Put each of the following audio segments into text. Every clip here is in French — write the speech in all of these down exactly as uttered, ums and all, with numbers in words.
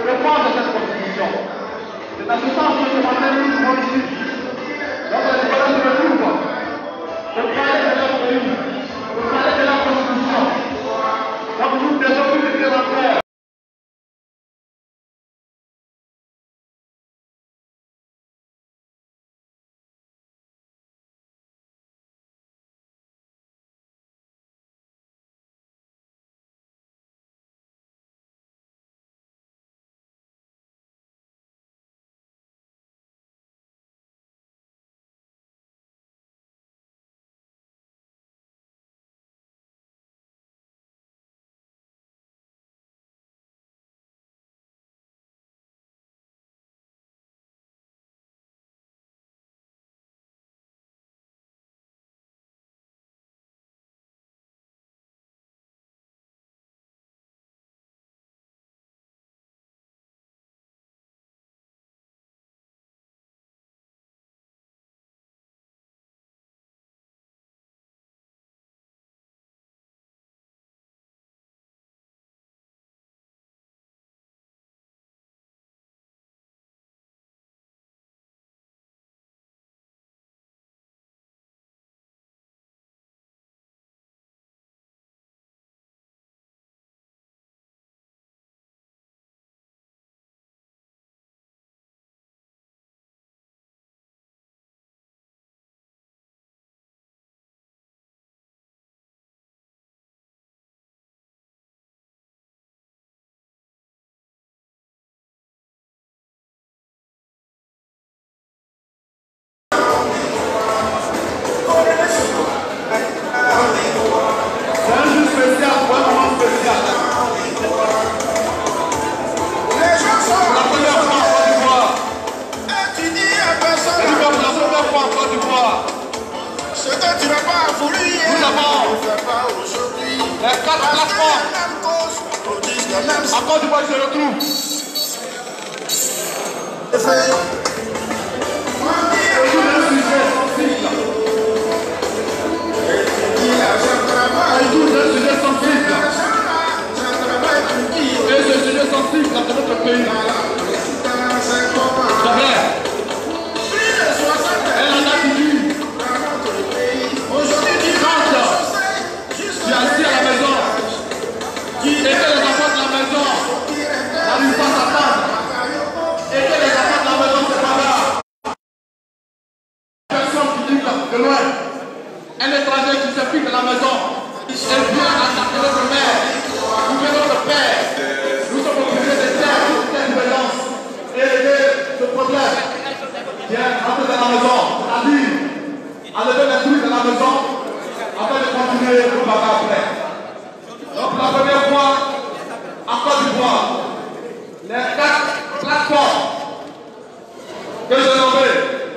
défendre cette constitution. C'est en ce sens que ce matin nous sommes ici. Donc la différence se retrouve pour parler de notre pays, pour parler de la constitution. Donc nous devons nous dire en frère. Encore du moins je retrouve. Autour d'un sujet sensible. Et ce sujet sensible dans notre pays. Sa mère. Elle en a dit. Quand tu es assis à la maison et que les enfants de la maison n'arrivent pas à table et que les enfants de la maison se bagarrent. Personne qui dit de loin, un étranger qui se pique de la maison, elle vient attaquer notre mère, nous venons notre père, nous sommes obligés de faire toute cette violence et aider ce problème. Viens, rentre dans la maison, c'est-à-dire enlever les trucs de la maison afin de continuer le bagarre après. Donc la première fois, en Côte d'Ivoire, les quatre plateformes que j'ai nommées,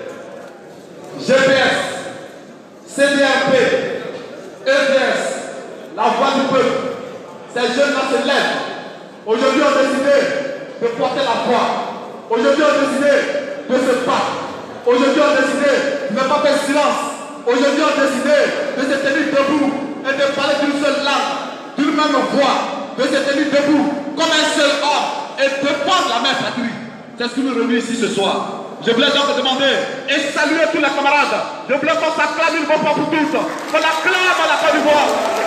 G P S, C D R P, E D S, la voix du peuple, ces jeunes-là se lèvent. Aujourd'hui, ont décidé de porter la voix. Aujourd'hui, ont décidé de se battre. Aujourd'hui, ont décidé de ne pas faire silence. Aujourd'hui, ont décidé de se tenir debout et de parler d'une seule langue, d'une même voix, de se tenir debout comme un seul homme et de défendre la mère patrie. C'est ce qui nous réunit ici ce soir. Je voulais donc demander et saluer tous les camarades. Je voulais qu'on s'acclame une fois pour tous. Qu'on acclame à la Côte d'Ivoire.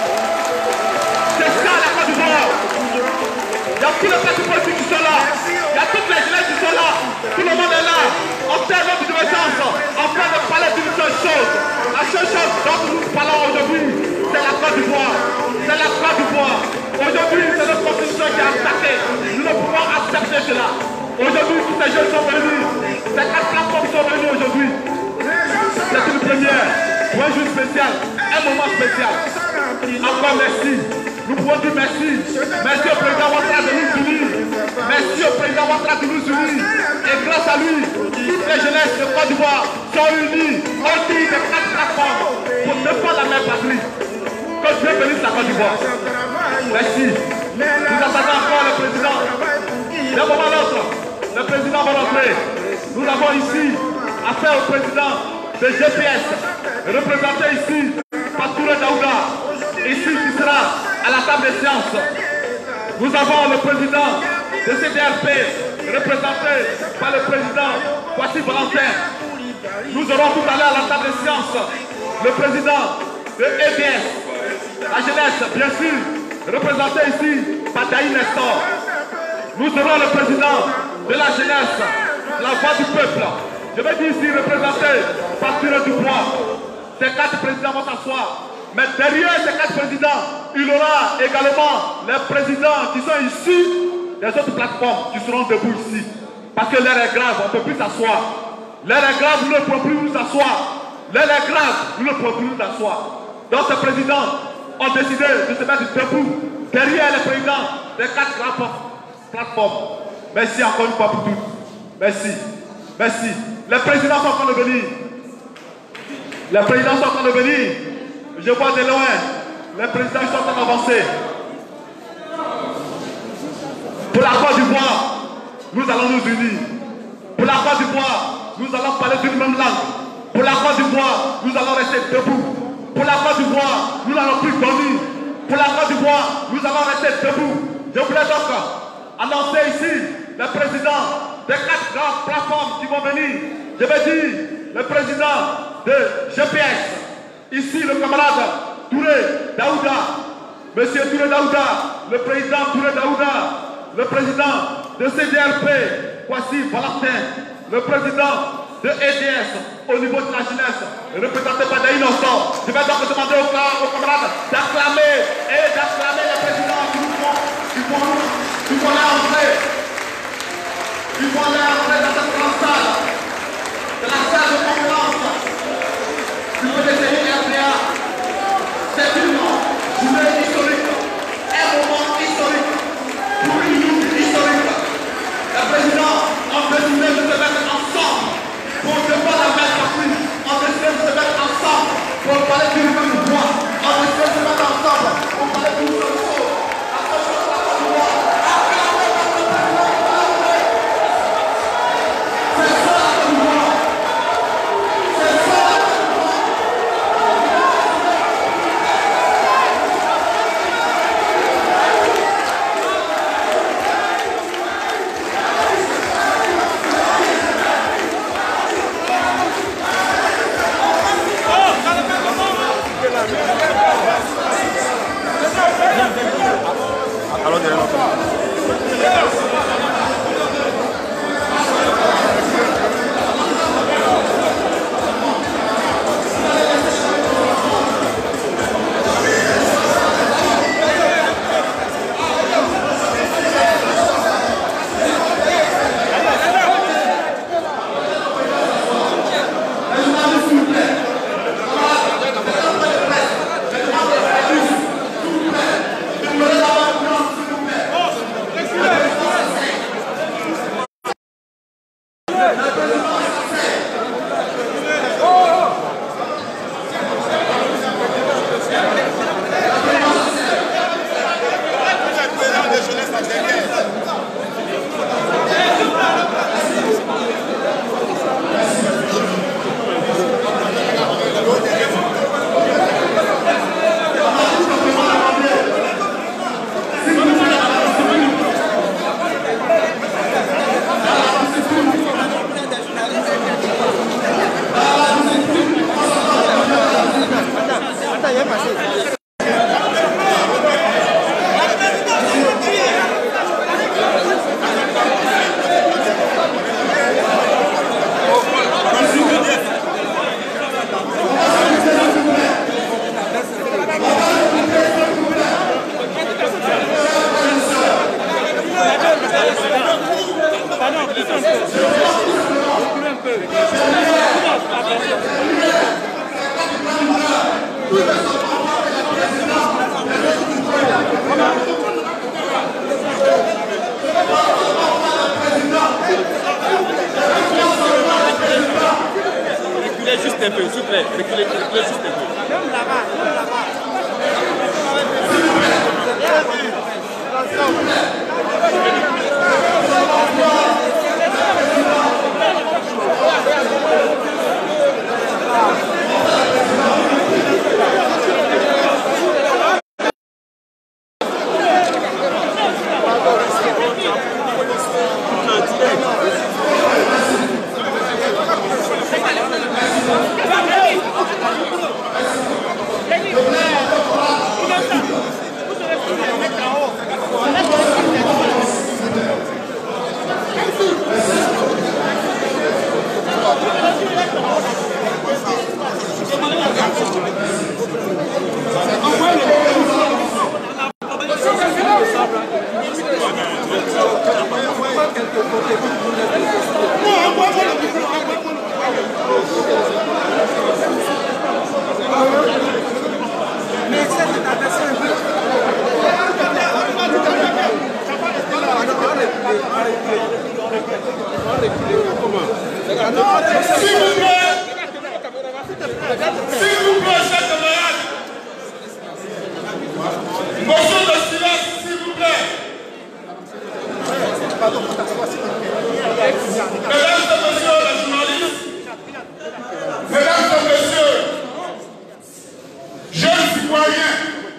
C'est ça la Côte d'Ivoire. Il y a tous les partis politiques qui sont là. Il y a toutes les jeunes qui sont là. Tout le monde est là. On fait notre divergence. On fait de parler d'une seule chose. La seule chose dont nous parlons aujourd'hui, c'est la Côte d'Ivoire. C'est la Côte d'Ivoire. Aujourd'hui, c'est notre constitution qui est attaquée. Nous ne pouvons accepter cela. Aujourd'hui, tous ces jeunes sont venus. Ces quatre plateformes sont venus aujourd'hui. C'est une première. Pour un jour spécial. Un moment spécial. Encore merci. Nous pouvons dire merci. Merci au président Ouattara de nous unir. Merci au président Ouattara de nous unir. Et grâce à lui, toutes les jeunesses de Côte d'Ivoire sont unies autour des quatre plateformes pour défendre la mère patrie. Que Dieu bénisse la Côte d'Ivoire. Merci. Nous attendons encore le président. D'un moment à l'autre, le président va rentrer. Nous avons ici affaire au président de G P S, représenté ici par Touré Daouda, ici qui sera à la table des séances. Nous avons le président de C D R P, représenté par le président Kwasi Valentin. Nous aurons tout à l'heure la table de sciences le président de E D S, la jeunesse, bien sûr, représenté ici par Daï Nestor. Nous aurons le président de la jeunesse, la voix du peuple. Je vais dire ici représenté par Ture Dubois. Ces quatre présidents vont s'asseoir. Mais derrière ces quatre présidents, il y aura également les présidents qui sont issus des autres plateformes qui seront debout ici. Parce que l'heure est grave, on ne peut plus s'asseoir. L'heure est grave, nous ne pouvons plus nous asseoir. L'heure est grave, nous ne pouvons plus nous asseoir. Donc ces présidents ont décidé de se mettre debout derrière les présidents des quatre grandes plateformes. Merci encore une fois pour tout. Merci. Merci. Les présidents sont en train de venir. Les présidents sont en train de venir. Je vois de loin. Les présidents sont en train d'avancer. Pour la Côte d'Ivoire, nous allons nous unir. Pour la Côte d'Ivoire, nous allons parler d'une même langue. Pour la Côte d'Ivoire, nous allons rester debout. Pour la Côte d'Ivoire, nous n'allons plus dormir. Pour la Côte d'Ivoire, nous allons rester debout. Je voulais donc annoncer ici les présidents des quatre grandes plateformes qui vont venir. Je vais dire le président de G P S, ici le camarade Touré Daouda, monsieur Touré Daouda, le président Touré Daouda, le président de C D R P, Kwasi Valentin, le président de E D S au niveau de la jeunesse, représenté par Daï Nestor. Je vais donc demander aux, aux camarades d'acclamer et d'acclamer les présidents qui nous font, qui vont, qui vont les entrer, qui vont les entrer dans cette grande salle, de la salle de conférence, du côté de R D A. C'est une journée historique, un moment historique, pour une lutte historique. Les présidents ont décidé de se mettre ensemble pour défendre la même partie. On décidé de se mettre ensemble pour parler d'une même voix. On décidé de se mettre ensemble pour parler d'une seule chose. La seule chose de la Côte d'Ivoire. C'est ça la Côte d'Ivoire. C'est ça la Côte d'Ivoire. Alors, de Reculez juste un peu, s'il vous plaît. Reculez, reculez juste un peu. Même là-bas, même là-bas. messieurs les journalistes, mesdames et messieurs, jeunes citoyens,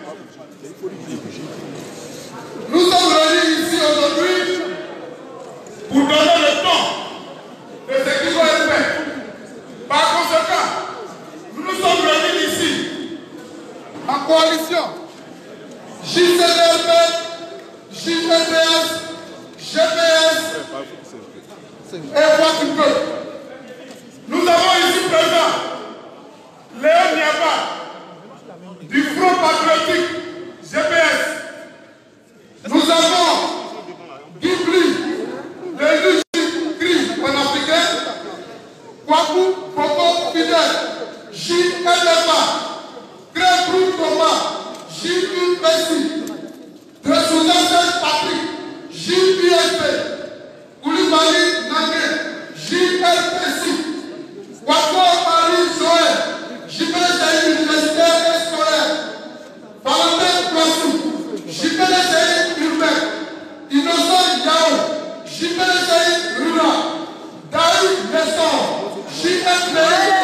nous sommes réunis ici aujourd'hui pour donner le ton de ce qui doit être fait. Par conséquent, nous nous sommes réunis ici en coalition J C D R P, J P D S, G P S et Voix du Peuple. Nous avons ici présent Léon Niaba du Front Patriotique G P S. Nous avons Ghibli, l'élu Gris panafricain, Kwaku Boko Fidel, J L M A, Greg Brou Thomas, J U P C, Tresouza Patrick, J P S P, Koulibaly Nangé, J L P C, Wako Marie Joël, J P S I universitaire et scolaire, Valentin Kwassou, J P S I urbain, Innocent Yao, J P S I rural, Daïd Nestor, J F P.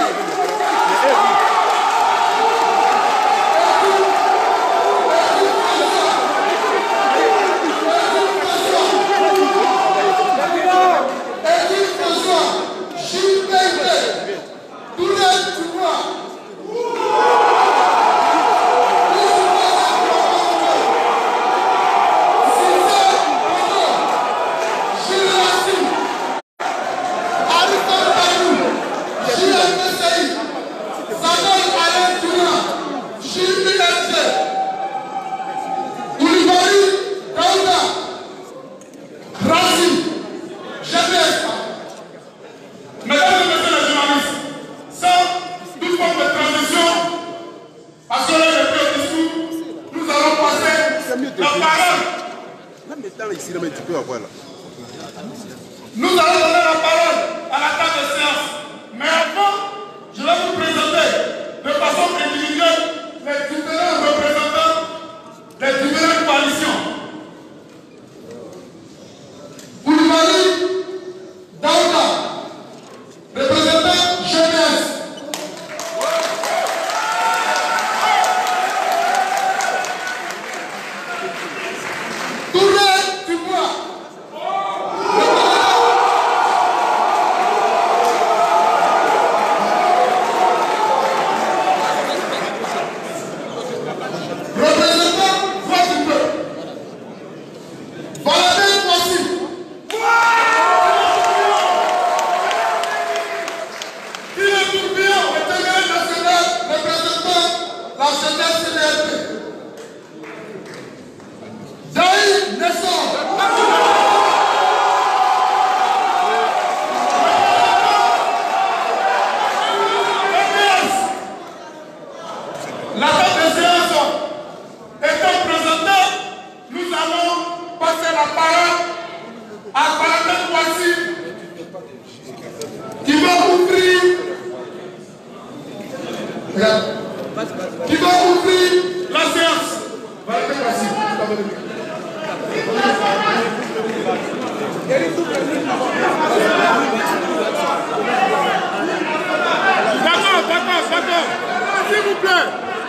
Nous allons donner la parole à la table de séance. Mais avant, je vais vous présenter de façon individuelle les différents représentants des différentes coalitions. Koulibaly Daouda, représentant G P S. Touré Dubois, qui va ouvrir la séance. D'accord, d'accord, d'accord. S'il vous plaît.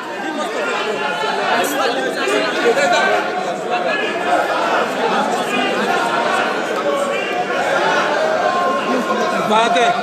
Vaguer.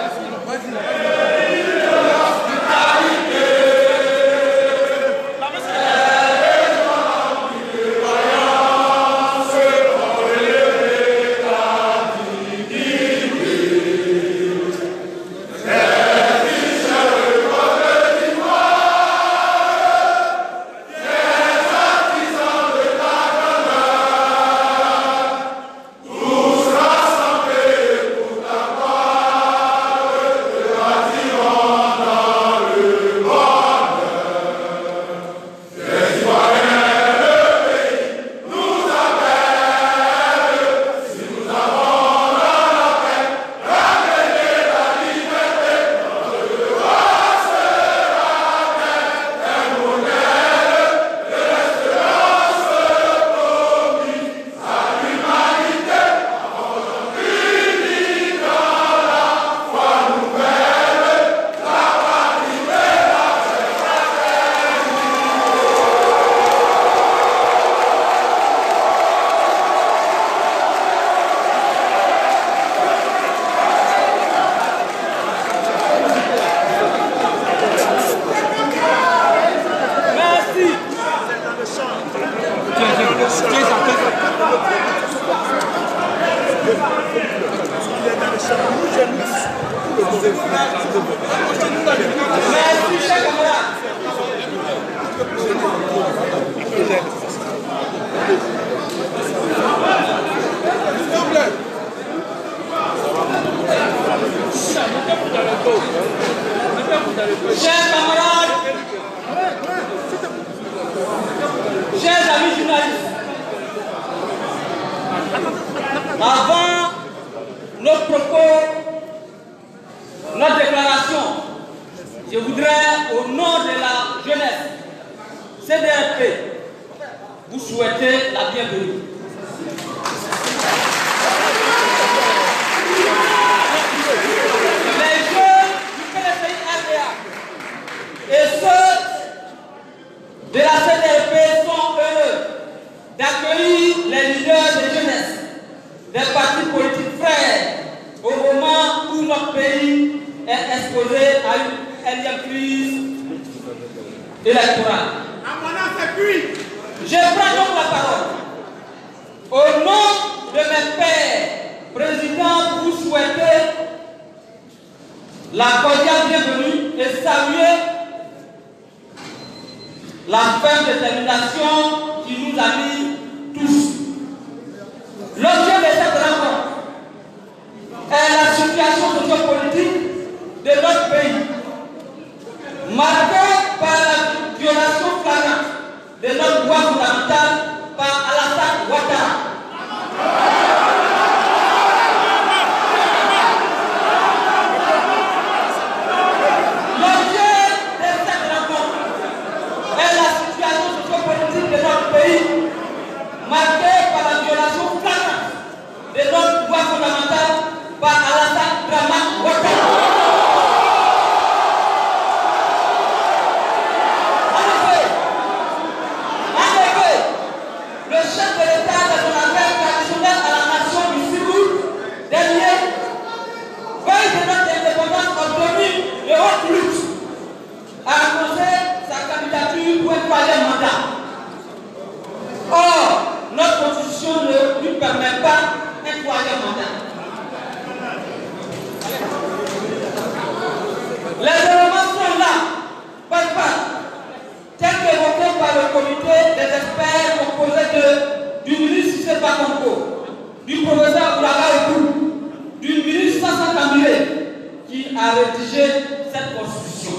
Merci, chers camarades. Chers camarades, chers amis journalistes, avant notre propos, notre déclaration, je voudrais, au nom de la jeunesse C D R P, vous souhaiter la bienvenue. Les jeunes du P D C I R D A et ceux de la C D R P sont heureux d'accueillir les leaders de jeunesse des partis politiques frères au moment où notre pays est exposé à une énième crise électorale. Je prends donc la parole au nom de mes pairs présidents pour vous souhaiter la cordiale bienvenue et saluer la ferme détermination qui nous a mis tous. L'objet de cette rencontre est la situation sociopolitique de notre pays, marquée par la violation flagrante de notre droit fondamental par Alassane Ouattara. L'objet de cette rencontre est la situation sociopolitique de notre pays, marquée par la violation flagrante de notre droit fondamental par Alassane Dramane Ouattara. Le chef de l'État de son affaire traditionnelle à la nation du Sud dernier, veille de notre indépendance obtenue de haute lutte, a annoncé sa candidature pour un troisième mandat. Or, notre constitution ne lui permet pas un troisième mandat. Les éléments sont là, par part, tels qu'évoqués par le comité des experts composé de, du ministre Cissé Bakongo, du professeur Oulaga Oudou, du ministre Sassa Kamile, qui a rédigé cette constitution.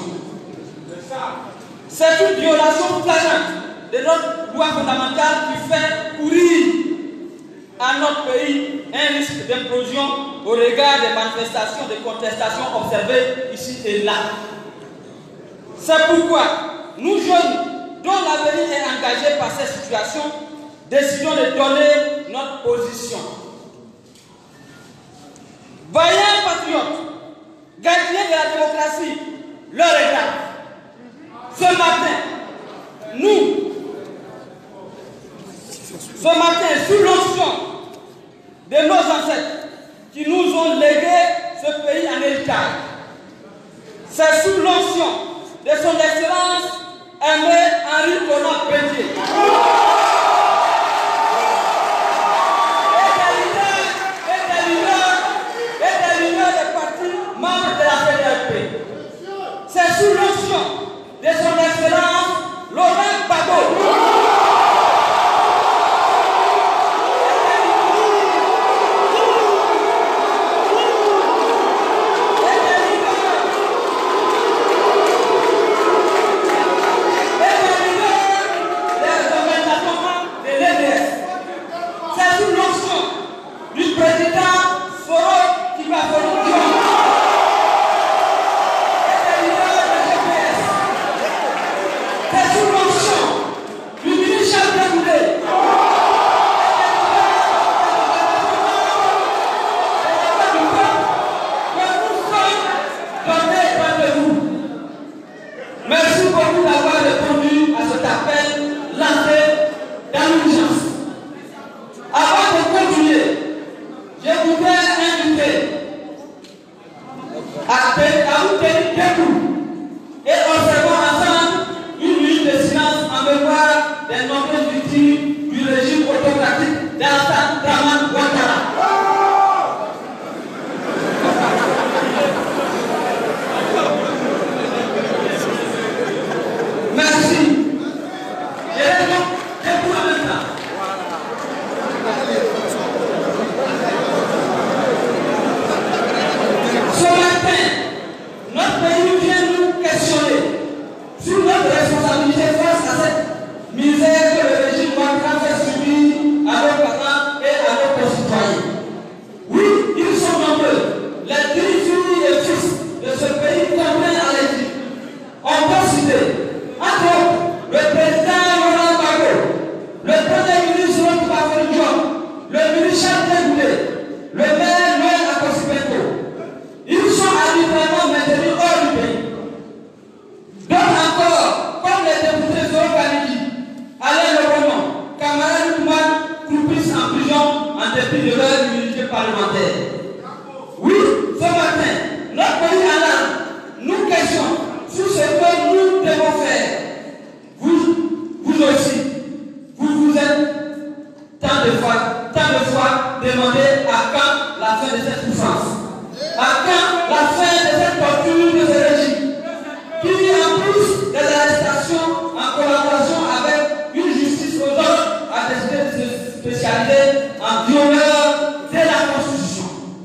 C'est une violation flagrante de notre loi fondamentale qui fait courir à notre pays un risque d'implosion au regard des manifestations de contestation observées ici et là. C'est pourquoi nous jeunes, dont l'avenir est engagé par cette situation, décidons de donner notre position. Vaillants patriotes, gardiens de la démocratie, leur égard. Ce matin, nous, ce matin, sous l'onction de nos ancêtres qui nous ont légué ce pays en héritage, c'est sous l'onction de son excellence Aimé Henri Konan Bédié. Et des leaders, et des leaders, et des leaders des partis membres de la C D R P. C'est sous l'onction de son excellence Laurent Gbagbo. dépit de leur immunité parlementaire. Oui, ce matin, notre pays en âme nous questionnons sur ce que nous devons faire. Vous, vous aussi, vous vous êtes tant de fois, tant de fois demandé à quand la fin de cette souffrance, à quand la fin de cette torture de ce régime, qui en plus des arrestations en collaboration avec une justice aux autres a décidé de se spécialiser en violeur de la Constitution.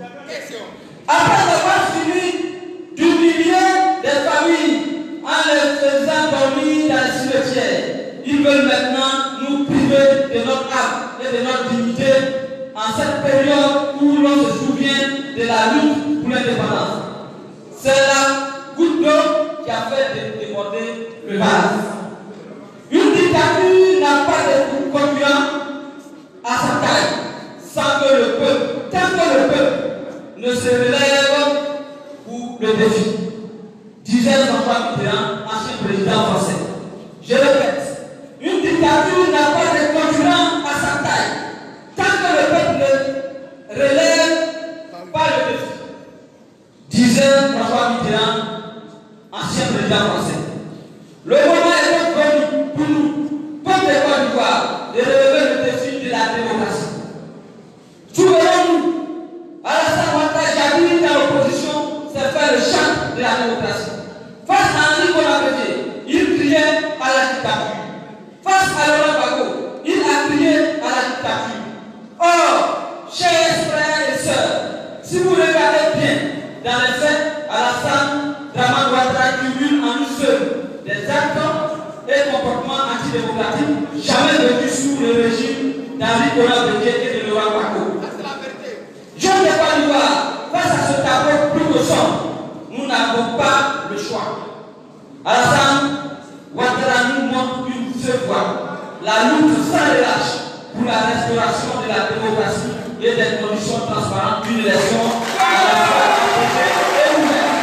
Après avoir fini d'humilier des familles en les faisant dormir dans les cimetières, ils veulent maintenant nous priver de notre âme et de notre dignité en cette période où l'on se souvient de la lutte pour l'indépendance. C'est la goutte d'eau qui a fait déborder le vase. Une dictature n'a pas de concurrent à sa taille sans que le peuple, tant que le peuple ne se relève pour le défi, disait François Mitterrand, ancien président français. Je répète, une dictature n'a pas de concurrent à sa taille tant que le peuple ne relève pas le défi, disait François Mitterrand, ancien président français. Le moment est donc venu pour nous, peuple de Côte d'Ivoire, de relever le défi de la démocratie. Souvenons-nous, Alassane Ouattara Jabiri dans l'opposition s'est fait le chant de la démocratie. Face à Henri Konakédié, il criait à la dictature. Face à Laurent Gbagbo, il a crié à la dictature. Or, chers frères et sœurs, si vous regardez bien, dans les faits, Alassane Dramane Ouattara cumule en une seule des actes et comportements antidémocratiques jamais vécus sous le régime d'Henri Konakédié et de Laurent Gbagbo. Jeunes de Côte d'Ivoire, face à ce tableau plus que sombre, nous n'avons pas le choix. Alassane Ouattara nous montre une seule fois la lutte sans relâche pour la restauration de la démocratie et des conditions transparentes d'une élection à la fois et ouverte.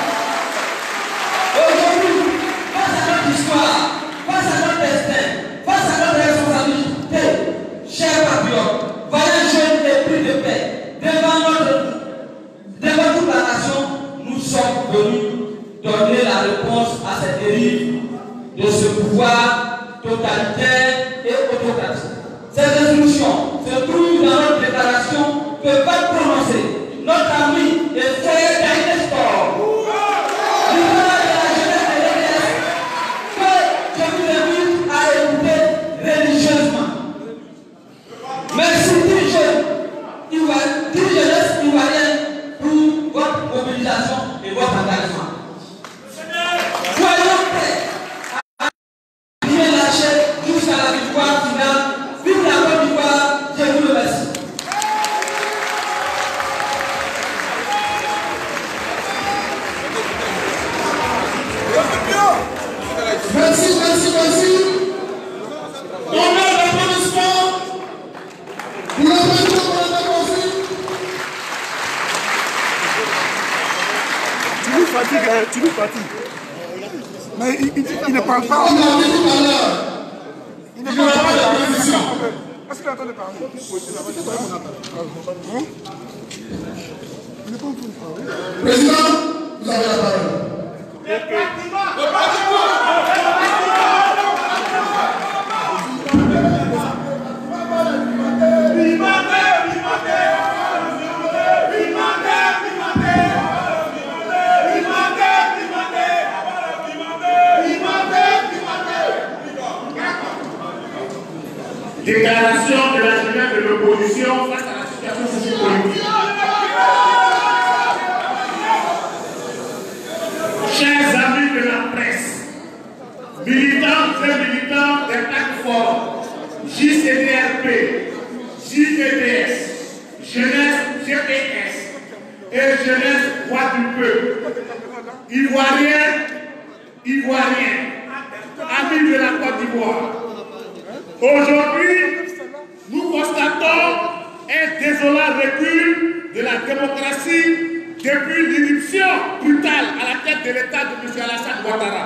Aujourd'hui, face à notre histoire, face à notre destin, face à notre responsabilité, chers patriotes, vaillants jeunes épris de paix, devant notre, devant toute la nation, nous sommes venus donner la réponse à cette dérive de ce pouvoir totalitaire et autocratique. Ces résolutions se trouvent dans notre déclaration que va prononcer notre ami et frère Daïd Estor, leader de la jeunesse de l'E D S, que je vous invite à écouter religieusement. Merci dirigeants Ivoiriens, dirigeants ivoiriens pour votre mobilisation et votre engagement. Soyons prêts à rien lâcher jusqu'à la victoire finale. Vive la Côte d'Ivoire, je vous remercie. Merci, merci, merci. On a l'applaudissement. Vous l'applaudissez pour la démocratie. Tu nous fatigues, hein, tu nous fatigues. Mais il, il, il ne parle pas. On a dit tout à l'heure. Il ne parle pas de l'opposition. Est-ce qu'il est en train de parler? Hein? Il n'est pas en train de parler. Président, vous avez la parole. Déclaration de la jeunesse de l'opposition face à la situation sociopolitique. Chers amis de la presse, militants et militants des plateformes J C D R P, J D D S, Jeunesse G P S et Jeunesse Voix du Peuple, Ivoiriens, Ivoiriens, amis de la Côte d'Ivoire. Aujourd'hui, nous constatons un désolant recul de la démocratie depuis l'irruption brutale à la tête de l'État de M. Alassane Ouattara.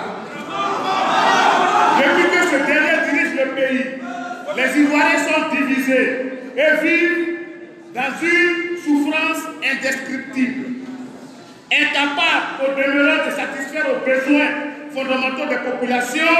Depuis que ce dernier dirige le pays, les Ivoiriens sont divisés et vivent dans une souffrance indescriptible, incapable au demeurant de satisfaire aux besoins fondamentaux des populations,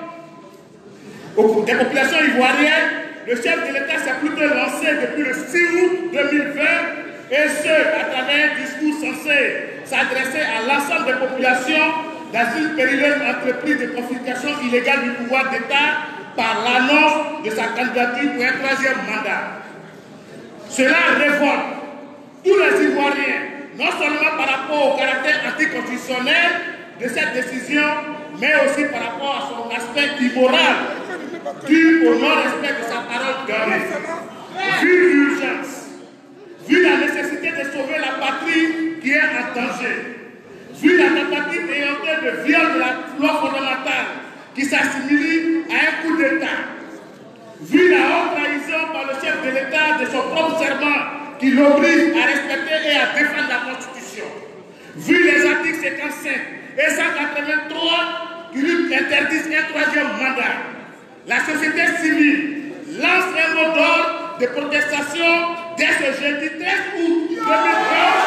des populations ivoiriennes, le chef de l'État s'est plutôt lancé depuis le six août deux mille vingt, et ce, à travers un discours censé s'adresser à l'ensemble des populations dans une période entreprise de confiscation illégale du pouvoir d'État par l'annonce de sa candidature pour un troisième mandat. Cela révolte tous les Ivoiriens, non seulement par rapport au caractère anticonstitutionnel de cette décision, mais aussi par rapport à son aspect immoral, dû au non-respect de sa parole donnée. Vu l'urgence, vu la nécessité de sauver la patrie qui est en danger, vu la tentative éhontée de viol de la loi fondamentale qui s'assimile à un coup d'État, vu la haute trahison par le chef de l'État de son propre serment qui l'oblige à respecter et à défendre la Constitution, vu les articles cinquante-cinq et cent quatre-vingt-trois qui lui interdisent un troisième mandat, la société civile lance un mot d'ordre de protestation dès ce jeudi treize août deux mille vingt.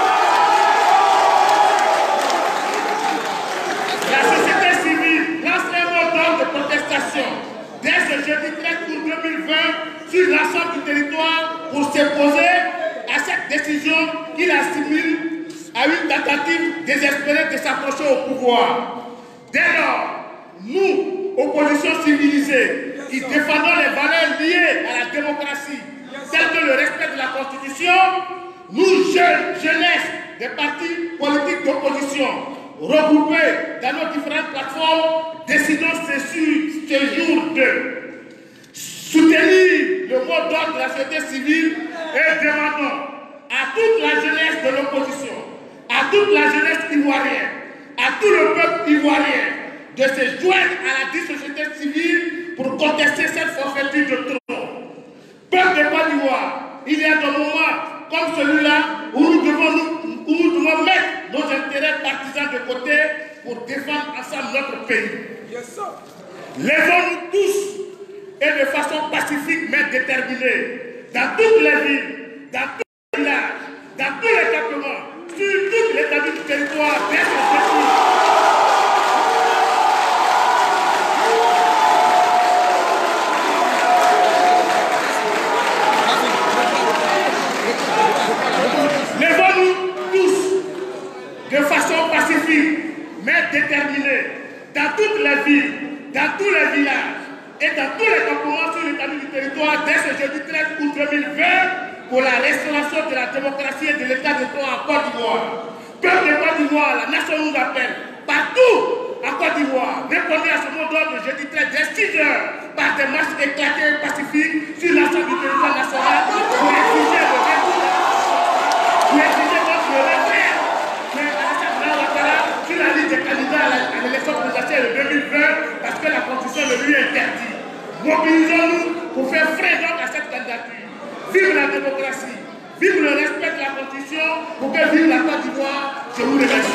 La société civile lance un mot d'ordre de protestation dès ce jeudi treize août deux mille vingt sur l'ensemble du territoire pour s'opposer à cette décision qu'il assimile à une tentative désespérée de s'approcher au pouvoir. Dès lors, nous, opposition civilisée, qui défendons les valeurs liées à la démocratie, telles que le respect de la Constitution, nous, jeunes, jeunesse des partis politiques d'opposition, regroupés dans nos différentes plateformes, décidons ce, ce jour de soutenir le mot d'ordre de la société civile et demandons à toute la jeunesse de l'opposition, à toute la jeunesse ivoirienne, à tout le peuple ivoirien de se joindre à la dite société civile pour contester cette forfaiture de trop. Peuple de Côte d'Ivoire, il y a des moments comme celui-là où nous devons, nous, où nous devons mettre nos intérêts partisans de côté pour défendre ensemble notre pays. Lèvons-nous tous et de façon pacifique mais déterminée dans toutes les villes, dans tous les villages, dans tous les campements, sur toute l'étendue du territoire, dès ce jeudi. Lèvons-nous tous de façon pacifique mais déterminée dans toutes les villes, dans tous les villages et dans tous les campements sur l'étendue du territoire dès ce jeudi treize août deux mille vingt pour la restauration de la démocratie et de l'état de droit en Côte d'Ivoire. Peuple de Côte d'Ivoire, la nation nous appelle partout en Côte d'Ivoire. Répondez à ce mot d'ordre le jeudi treize dès six heures par des marches éclatées et pacifiques sur l'ensemble du territoire national pour exiger le retour, pour exiger notre retrait. Mais Alassane Ouattara sur la liste des candidats à l'élection présidentielle de deux mille vingt parce que la Constitution le lui interdit. Mobilisons-nous pour faire frein donc à cette candidature. Vive la démocratie, vive le respect de la Constitution pour que vive la Côte d'Ivoire. Je vous remercie.